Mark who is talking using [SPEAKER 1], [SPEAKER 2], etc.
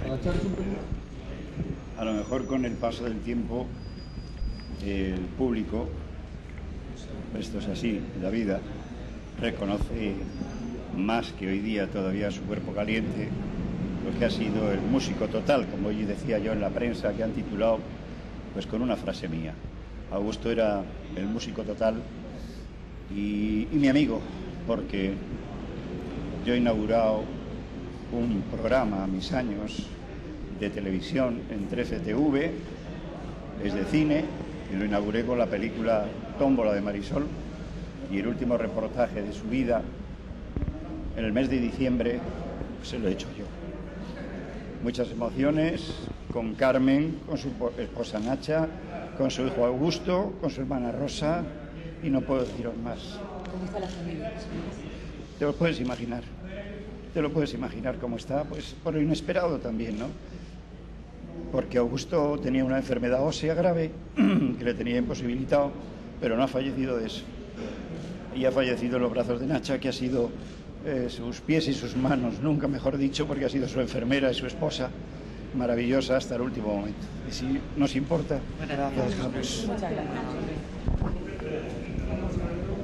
[SPEAKER 1] A lo mejor con el paso del tiempo el público, esto es así, la vida, reconoce más que hoy día todavía su cuerpo caliente lo que ha sido el músico total, como hoy decía yo en la prensa, que han titulado pues con una frase mía. Augusto era el músico total y mi amigo, porque yo he inaugurado un programa a mis años de televisión en 13TV, es de cine, y lo inauguré con la película Tómbola de Marisol, y el último reportaje de su vida en el mes de diciembre se lo he hecho yo. Muchas emociones con Carmen, con su esposa Nacha, con su hijo Augusto, con su hermana Rosa, y no puedo deciros más.
[SPEAKER 2] ¿Cómo está la familia?
[SPEAKER 1] Te lo puedes imaginar. Te lo puedes imaginar cómo está, pues por lo inesperado también, ¿no? Porque Augusto tenía una enfermedad ósea grave que le tenía imposibilitado, pero no ha fallecido de eso. Y ha fallecido en los brazos de Nacha, que ha sido sus pies y sus manos, nunca mejor dicho, porque ha sido su enfermera y su esposa, maravillosa hasta el último momento. Y si nos importa,
[SPEAKER 2] Gracias.
[SPEAKER 1] lo dejamos.
[SPEAKER 2] Muchas gracias.